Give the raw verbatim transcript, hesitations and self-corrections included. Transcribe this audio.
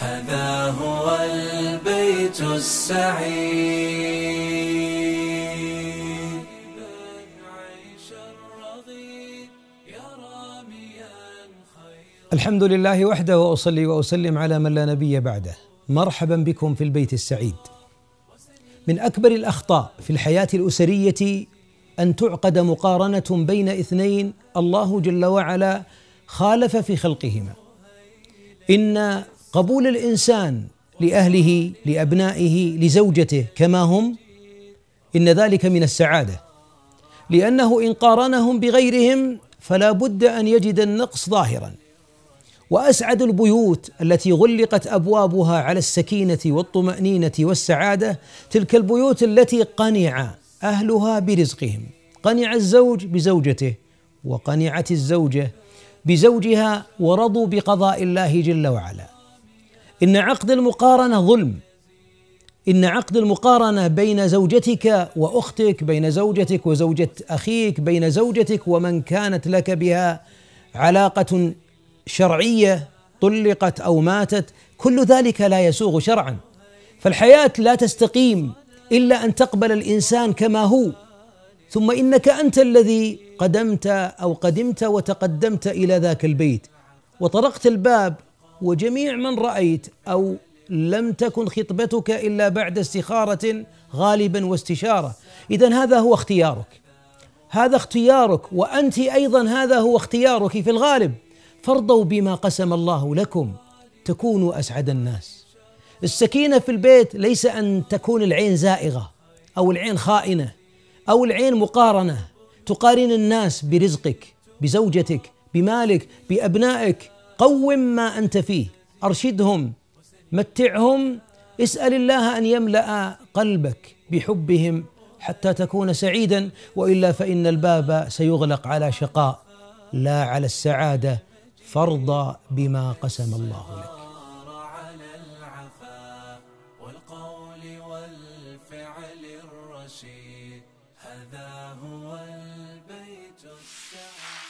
هذا هو البيت السعيد. الحمد لله وحده، وأصلي وأسلم على من لا نبي بعده. مرحبا بكم في البيت السعيد. من أكبر الأخطاء في الحياة الأسرية أن تعقد مقارنة بين اثنين الله جل وعلا خالف في خلقهما. إن قبول الإنسان لأهله، لأبنائه، لزوجته كما هم، إن ذلك من السعادة، لأنه إن قارنهم بغيرهم فلا بد أن يجد النقص ظاهرا. وأسعد البيوت التي غلقت أبوابها على السكينة والطمأنينة والسعادة تلك البيوت التي قنع أهلها برزقهم، قنع الزوج بزوجته، وقنعت الزوجة بزوجها، ورضوا بقضاء الله جل وعلا. إن عقد المقارنة ظلم، إن عقد المقارنة بين زوجتك وأختك، بين زوجتك وزوجة أخيك، بين زوجتك ومن كانت لك بها علاقة شرعية طلقت أو ماتت، كل ذلك لا يسوغ شرعا. فالحياة لا تستقيم إلا أن تقبل الإنسان كما هو، ثم إنك أنت الذي قدمت أو قدمت وتقدمت إلى ذاك البيت وطرقت الباب، وجميع من رأيت أو لم تكن خطبتك إلا بعد استخارة غالبا واستشارة. إذن هذا هو اختيارك، هذا اختيارك، وأنت أيضا هذا هو اختيارك في الغالب. فارضوا بما قسم الله لكم تكونوا أسعد الناس. السكينة في البيت ليس أن تكون العين زائغة أو العين خائنة أو العين مقارنة، تقارن الناس برزقك، بزوجتك، بمالك، بأبنائك. قوم ما أنت فيه، أرشدهم، متعهم، اسأل الله أن يملأ قلبك بحبهم حتى تكون سعيدا، وإلا فإن الباب سيغلق على شقاء لا على السعادة. فارضى بما قسم الله لك. على العفاف والقول والفعل الرشيد، هذا هو البيت السعيد.